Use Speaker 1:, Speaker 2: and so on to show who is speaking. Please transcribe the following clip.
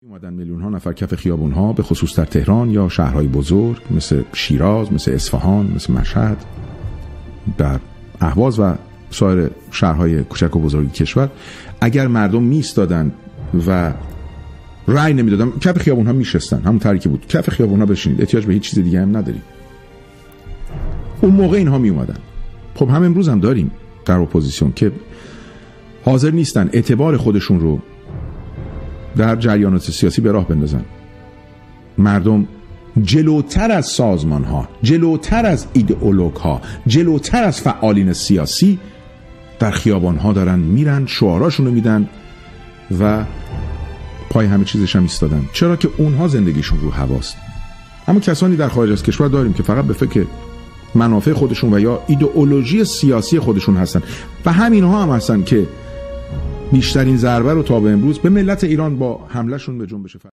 Speaker 1: اومدن میلیون ها نفر کف خیابون ها، به خصوص در تهران یا شهرهای بزرگ مثل شیراز، مثل اصفهان، مثل مشهد، در اهواز و سایر شهرهای کوچک و بزرگ کشور. اگر مردم میایستادن و رأی نمیدادن، کف خیابون ها میشستن، همون طریقی که بود کف خیابون ها بشینید، احتیاج به هیچ چیز دیگه هم نداریم. اون موقع اینها می اومدن. خب هم امروز هم داریم در اپوزیسیون که حاضر نیستن اعتبار خودشون رو در جریانات سیاسی به راه بندازن. مردم جلوتر از سازمان ها، جلوتر از ایدئولوگ ها، جلوتر از فعالین سیاسی در خیابان ها دارن میرن، شعاراشون رو میدن و پای همه چیزش هم ایستادن. چرا که اونها زندگیشون رو هواست. اما کسانی در خارج از کشور داریم که فقط به فکر منافع خودشون و یا ایدئولوژی سیاسی خودشون هستن و همینها هم هستن که بیشترین ضربه رو تا به امروز به ملت ایران با حملهشون به جنبش